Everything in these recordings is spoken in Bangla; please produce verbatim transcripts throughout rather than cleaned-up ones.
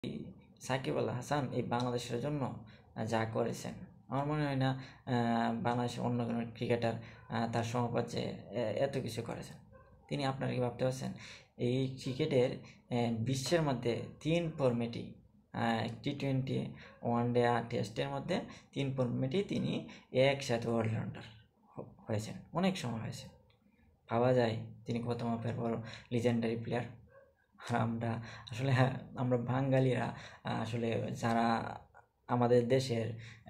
সাকিব আল হাসান এই বাংলাদেশের জন্য যা করেছেন, আমার মনে হয় না বাংলাদেশের অন্য কোনো ক্রিকেটার তার সমপর্যায়ে এত কিছু করেছেন। তিনি, আপনারা কি ভাবতে পারছেন, এই ক্রিকেটের বিশ্বের মধ্যে তিন ফরম্যাটই, টি টোয়েন্টি, ওয়ান ডে আর টেস্টের মধ্যে তিন ফরম্যাটই তিনি একসাথে অলরাউন্ডার হয়েছেন, অনেক সময় হয়েছে। ভাবা যায় তিনি কত মাপের বড় লিজেন্ডারি প্লেয়ার। আর আমরা আসলে আমরা বাঙালিরা আসলে যারা আমাদের দেশের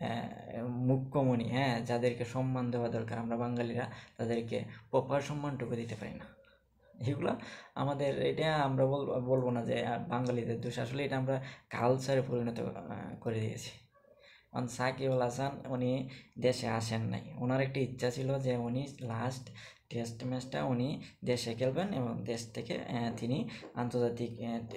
মুখ্যমণি, হ্যাঁ, যাদেরকে সম্মান দেওয়া দরকার, আমরা বাঙালিরা তাদেরকে প্রপার সম্মানটুকু দিতে পারি না। এগুলো আমাদের, এটা আমরা বলবো বলবো না যে বাঙালিদের দোষ, আসলে এটা আমরা কালচারে পরিণত করে দিয়েছি। কারণ সাকিব আল হাসান উনি দেশে আসেন নাই, ওনার একটা ইচ্ছা ছিল যে উনি লাস্ট টেস্ট ম্যাচটা উনি দেশে খেলবেন এবং দেশ থেকে তিনি আন্তর্জাতিক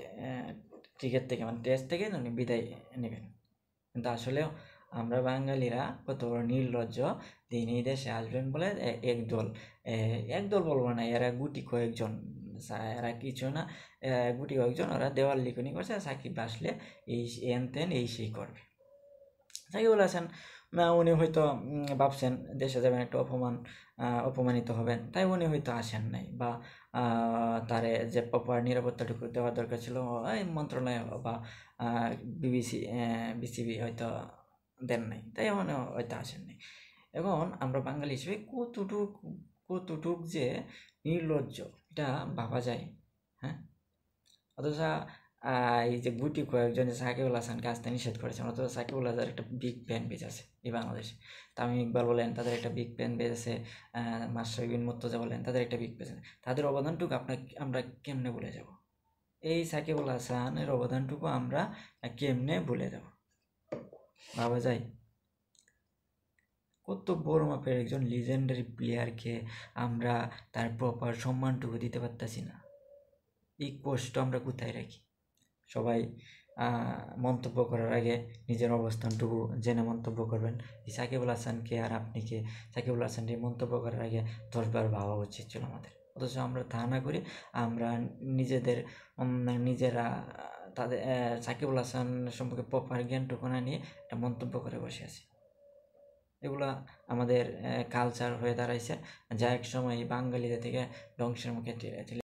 ক্রিকেট থেকে, মানে টেস্ট থেকে উনি বিদায় নেবেন। কিন্তু আসলেও আমরা বাঙালিরা কত বড় নির্লজ্জ, তিনি দেশে আসবেন বলে একদল একদল বলবো না, এরা গুটি কয়েকজন, এরা কিছু না, গুটি কয়েকজন, ওরা দেওয়াল লিখনি করছে সাকিব আসলে এই এন তেন এই সেই করবে। সাকিব আল হাসান উনি হয়তো ভাবছেন দেশে যাবেন, একটা অপমান অপমানিত হবেন, তাই উনি হয়তো আসেন নাই, বা তারে যে প্রপার নিরাপত্তাটুকু দেওয়ার দরকার ছিল এই মন্ত্রণালয় বা বিবিসি বিসিবি হয়তো দেন নাই, তাই উনি হয়তো আসেন নাই। এখন আমরা বাঙালি হিসেবে কতটুক কতটুক যে নির্লজ্জ, এটা ভাবা যায়, হ্যাঁ। অথচ এই যে গুটি কয়েকজন যে সাকিব আল হাসানকে আসতে নিষেধ করেছেন, অথচ সাকিব আল হাসানের একটা বিগ ফ্যান পেজ আছে এই বাংলাদেশে। তামিম ইকবাল বলেন, তাদের একটা বিগ ফ্যান পেজ আছে, মাশরাফি বিন মুর্তজা বলেন, তাদের একটা বিগ পেজ আছে। তাদের অবদানটুকু আপনার আমরা কেমনে ভুলে যাব? এই সাকিব আল হাসানের অবদানটুকু আমরা কেমনে ভুলে যাব? ভাবা যায়? কত বড় মাপের একজন লিজেন্ডারি প্লেয়ারকে আমরা তার প্রপার সম্মানটুকু দিতে পারতেছি না। এই কষ্ট আমরা কোথায় রাখি? সবাই মন্তব্য করার আগে নিজের অবস্থানটুকু জেনে মন্তব্য করবেন। এই সাকিব আল হাসানকে আর আপনি কে সাকিব আল হাসানকে মন্তব্য করার আগে দশবার ভাবা উচিত ছিল আমাদের। অথচ আমরা তা না করে আমরা নিজেদের নিজেরা তাদের সাকিব আল হাসান সম্পর্কে প্রপার জ্ঞানটুকু না নিয়ে একটা মন্তব্য করে বসে আছি। এগুলা আমাদের কালচার হয়ে দাঁড়াইছে, যা এক সময় বাঙালিদের থেকে ধ্বংসের মুখে ঠেলে